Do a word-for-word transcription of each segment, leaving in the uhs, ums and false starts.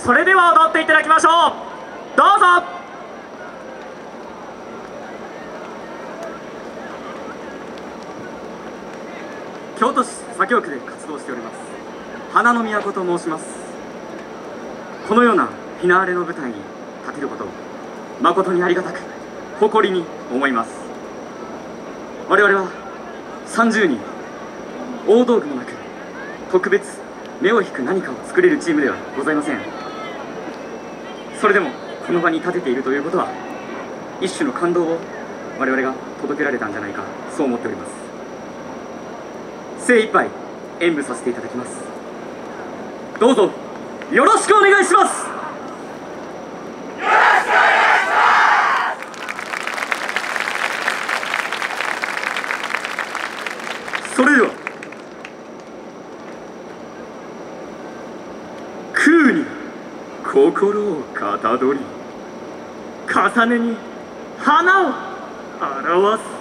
それでは踊っていただきましょう。どうぞ。 京都市左京区で活動しております花の都と申します。このようなフィナーレの舞台に立てることを誠にありがたく誇りに思います。我々はさんじゅうにん大道具もなく特別目を引く何かを作れるチームではございません。それでもこの場に立てているということは一種の感動を我々が届けられたんじゃないか、そう思っております。精一杯演舞させていただきます。どうぞよろしくお願いします。それでは空に心をかたどり重ねに花を表す。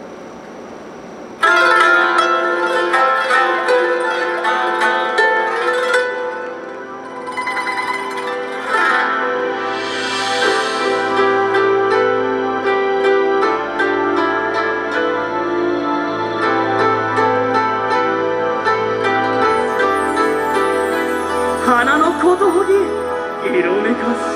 花のことほぎ色めかし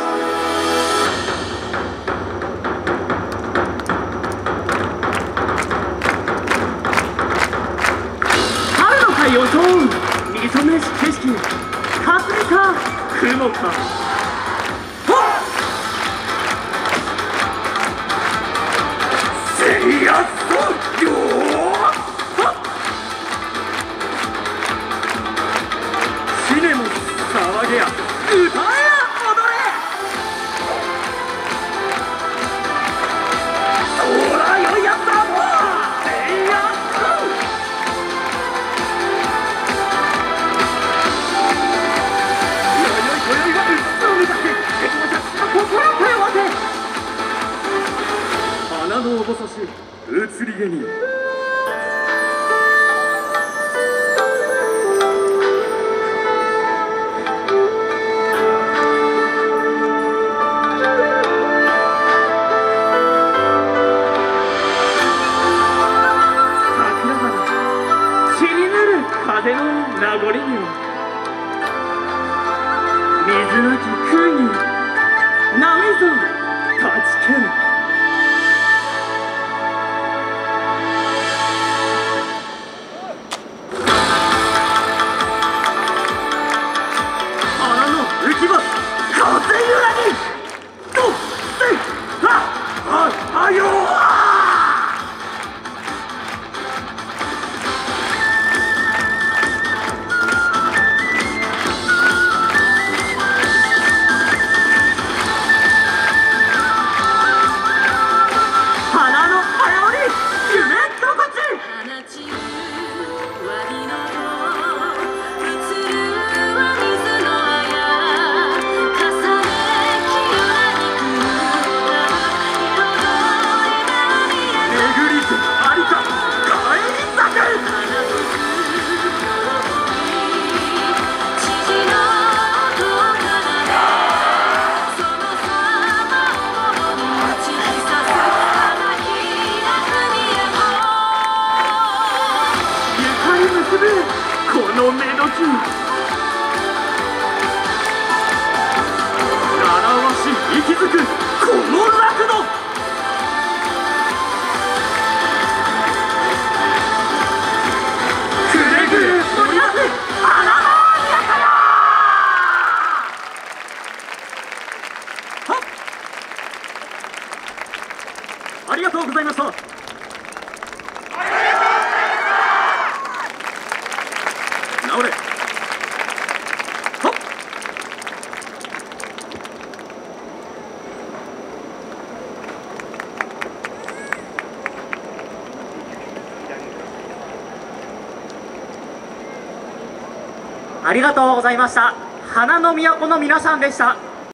春の会を襲うみそめし景色、霞か雲かせいやそよシネモ騒げや歌えや踊れ。そらよいやつだもうせいやよいよい今宵はうつを目指して敵の着地が心を通わせ花のおぼそし移り毛に風の名残には水なき空に波ぞ立ちける。花の浮き葉風揺らぎとせいはああよこのメロディー習わし息づくこの楽度くれぐれ盛り上げ花の都よ。はっありがとうございました。直れ。はっありがとうございました。花の都の皆さんでした。